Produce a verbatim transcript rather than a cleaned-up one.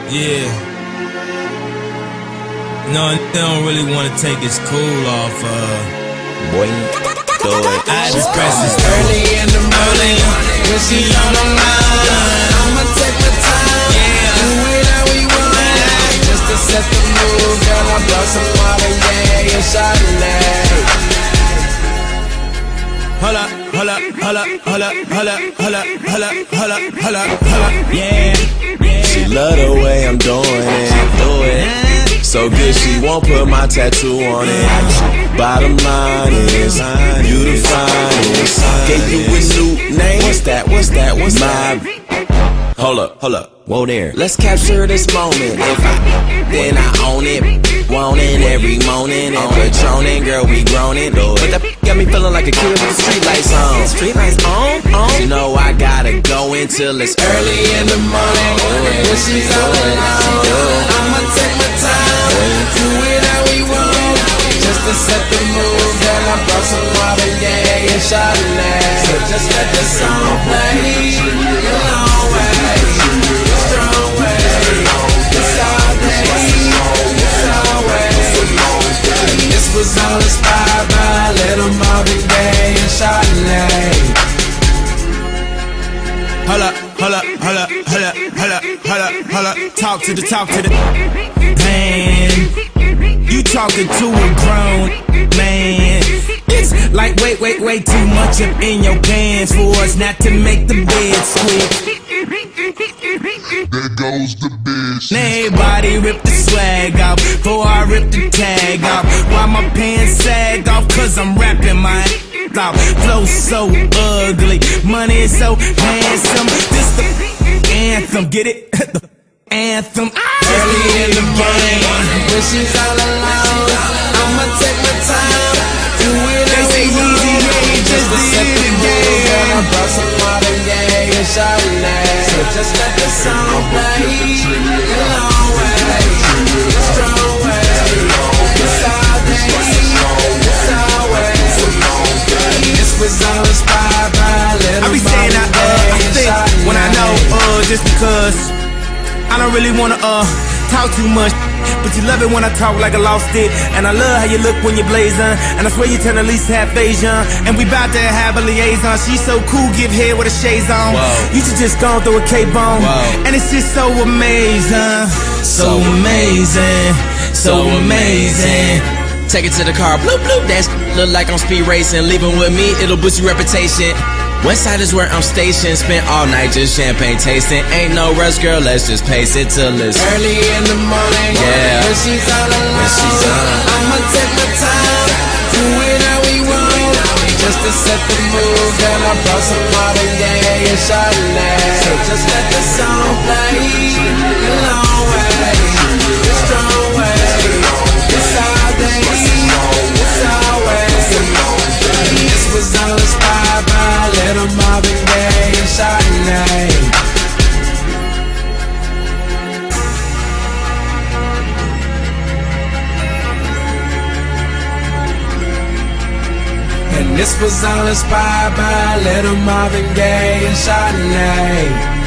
Yeah. No, they don't really want to take his cool off, uh Boy, throw it. I just press this early in the morning, when she's on the line, I'ma take my time, Yeah. do it how we want, just to set the mood. Girl, I brought some Marvin Gaye and Chardonnay. Hold up, hold up, hold up, hold up, hold up, hold up, hold up, hold up, hold up, hold up, yeah, yeah. She love the way I'm doing it, do it. So good she won't put my tattoo on it. Bottom line is, you the finest. Gave you a new name. What's that? What's that? What's that? Hold up, hold up. Whoa there. Let's capture this moment. If I, then I own it. Want it every morning. And patroning, girl, we groaning. But that got me feeling like a kid with the street lights on. Street lights on, on. You know I gotta go until it's early in the morning. When she's all alone, I'ma take my time, do it how we want, just to set the mood. Girl, I brought some Marvin Gaye and Chardonnay. So just let the song play. A long way, a strong way. It's all day, it's all way. This was all inspired by little Marvin Gaye and Chardonnay. Hold up, hold up, hold up, hold up, hold up, hold up, hold up. Talk to the, talk to the man. You talking to a grown man. It's like wait, wait, wait, too much up in your pants for us not to make the bed squeak. There goes the bitch. Now everybody rip the swag off before I rip the tag off. Why my pants sag off? Cause I'm rapping my ass off. Flow so ugly, money is so handsome. This the anthem, get it? The anthem. Early in the morning, when she's all alone, I'ma take my time, do it how we want, just to set the mood. Girl, I brought some Marvin Gaye and Chardonnay. So just let the song play. A long way, a strong way. It's all day, it's all way. This was all inspired by little I be saying I, Marvin uh, Gaye I and think Chardonnay. when I know, uh, just because I don't really wanna, uh, talk too much, but you love it when I talk like I lost it. And I love how you look when you're blazing, and I swear you turn at least half Asian. And we bout to have a liaison. She's so cool, give head with a shades on. Whoa. You should just go through a cape on. Whoa. And it's just so amazing, so amazing, so amazing. Take it to the car, bloop bloop. That look like I'm speed racing. Leaving with me, it'll boost your reputation. Westside is where I'm stationed. Spent all night just champagne tasting. Ain't no rush, girl, let's just pace it till it's early in the morning. Yeah. When she's all alone, When she's on. I'ma take my time, do it how we want, just to set the mood. Girl, I brought some Marvin Gaye and Chardonnay. So just let the song play. A long way, a strong way. It's all day, it's all way. This was all inspired by little Marvin Gaye and Chardonnay. And this was all inspired by little Marvin Gaye and Chardonnay.